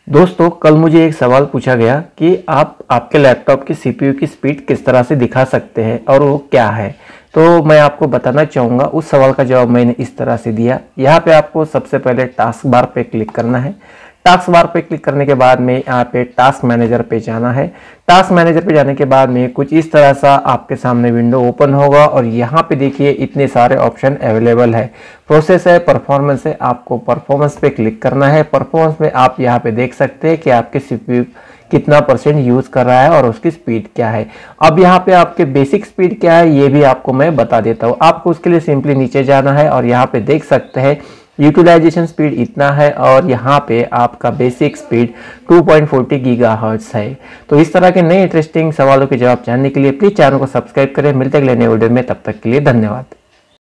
दोस्तों कल मुझे एक सवाल पूछा गया कि आप आपके लैपटॉप की सीपीयू की स्पीड किस तरह से दिखा सकते हैं और वो क्या है। तो मैं आपको बताना चाहूँगा। उस सवाल का जवाब मैंने इस तरह से दिया। यहाँ पे आपको सबसे पहले टास्क बार पे क्लिक करना है। टास्क बार पे क्लिक करने के बाद में यहाँ पे टास्क मैनेजर पे जाना है। टास्क मैनेजर पे जाने के बाद में कुछ इस तरह सा आपके सामने विंडो ओपन होगा और यहाँ पे देखिए इतने सारे ऑप्शन अवेलेबल है। प्रोसेस है, परफॉर्मेंस है, आपको परफॉर्मेंस पे क्लिक करना है। परफॉर्मेंस में आप यहाँ पे देख सकते हैं कि आपके सीपीयू कितना % यूज कर रहा है और उसकी स्पीड क्या है। अब यहाँ पे आपके बेसिक स्पीड क्या है ये भी आपको मैं बता देता हूँ। आपको उसके लिए सिंपली नीचे जाना है और यहाँ पे देख सकते हैं यूटिलाइजेशन स्पीड इतना है और यहाँ पे आपका बेसिक स्पीड 2.40 गीगाहर्ट्ज है। तो इस तरह के नए इंटरेस्टिंग सवालों के जवाब जानने के लिए प्लीज चैनल को सब्सक्राइब करें। मिलते अगले नए वीडियो में, तब तक के लिए धन्यवाद।